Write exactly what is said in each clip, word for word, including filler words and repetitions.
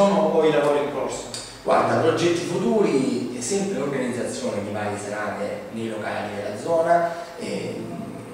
sono o i lavori in corso? Guarda, progetti futuri è sempre l'organizzazione di varie serate nei locali della zona e,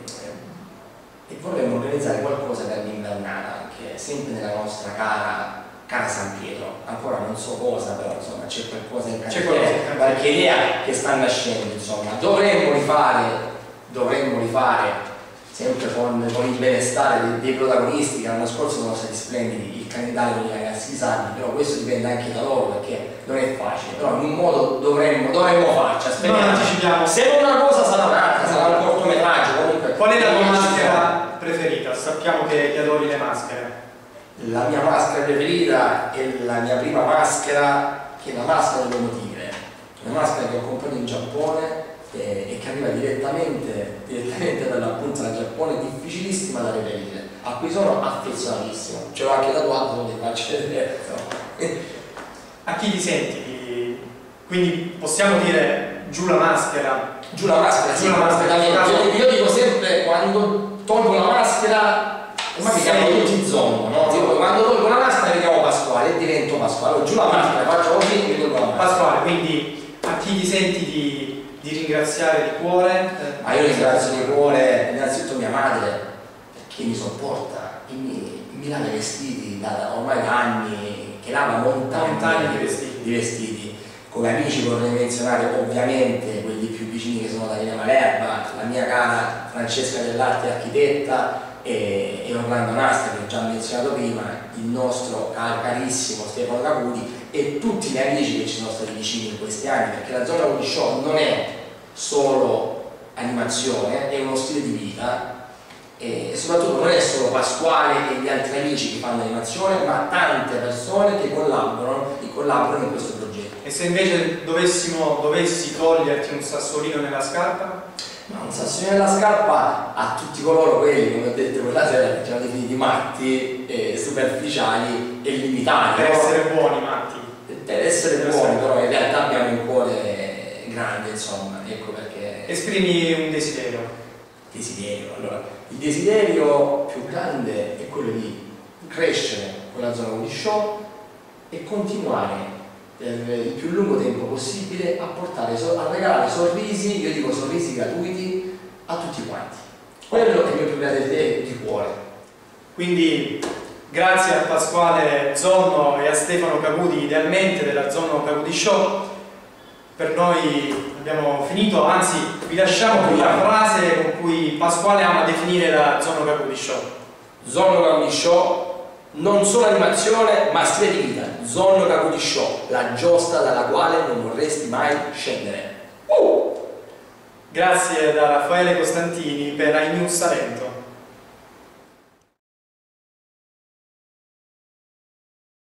e vorremmo organizzare qualcosa per l'invernata, che è sempre nella nostra cara, cara San Pietro. Ancora non so cosa, però insomma c'è qualcosa in cantiere, qualche idea che sta nascendo, insomma. Dovremmo rifare, dovremmo rifare sempre con, con il benestare dei, dei protagonisti, che l'anno scorso sono stati splendidi, il candidato con i ragazzi sardi, però questo dipende anche da loro perché non è facile, però in un modo dovremmo, dovremmo farci, aspettiamo. Se non una cosa sarà un'altra, sarà un cortometraggio comunque. Qual è la tua maschera preferita? Sappiamo che, che adori le maschere. La mia maschera preferita è la mia prima maschera, che è la maschera dell'uomo tigre, una maschera che ho comprato in Giappone e che arriva direttamente, direttamente dall'appunto dal Giappone, difficilissima da reperire, a cui sono affezionatissimo, ce l'ho anche tatuato, non ti faccio vedere. A chi ti senti? Quindi possiamo dire giù la maschera? Giù la maschera, giù sì, la maschera. io, io dico sempre, quando tolgo la maschera, ormai mi chiamo tutti Zonno, no? Dico, quando tolgo la maschera mi chiamo Pasquale e divento Pasquale, giù la maschera, faccio così e mi tolgo la maschera. Pasquale, quindi a chi ti senti di di ringraziare di cuore? Ma io ringrazio di cuore innanzitutto mia madre perché mi sopporta e mi, mi lava i vestiti da ormai da anni, che lava montagne di vestiti. di vestiti. Come amici vorrei menzionare ovviamente quelli più vicini che sono Daniele Malerba, la mia cara Francesca Dell'Arte architetta e, e Orlando Nasta, che ho già menzionato prima, il nostro car carissimo Stefano Caputi e tutti gli amici che ci sono stati vicini in questi anni, perché la Zona Comedy Show non è solo animazione, è uno stile di vita e soprattutto non è solo Pasquale e gli altri amici che fanno animazione, ma tante persone che collaborano, che collaborano in questo progetto. E se invece dovessimo, dovessi toglierti un sassolino nella scarpa? Ma un sassolino nella scarpa a tutti coloro quelli, come ho detto quella sera, che ci hanno definiti matti, eh, superficiali e limitati. Per essere buoni, matti. Per essere per buoni, però in realtà abbiamo un cuore grande, insomma, ecco perché... Esprimi un desiderio. Desiderio, allora, il desiderio più grande è quello di crescere con la Zona Comedy Show e continuare per il più lungo tempo possibile a portare, a regalare sorrisi, io dico sorrisi gratuiti, a tutti quanti. Quello è il mio più grande desiderio di cuore. Quindi grazie a Pasquale Zonno e a Stefano Caputi, idealmente della Zonno Caputi Show. Per noi abbiamo finito, anzi vi lasciamo con la frase con cui Pasquale ama definire la Zonno Caputi Show. Zonno Caputi Show, non solo animazione ma stile di vita. Zonno Caputi Show, la giostra dalla quale non vorresti mai scendere. Uh! Grazie da Raffaele Costantini per iNews Salento.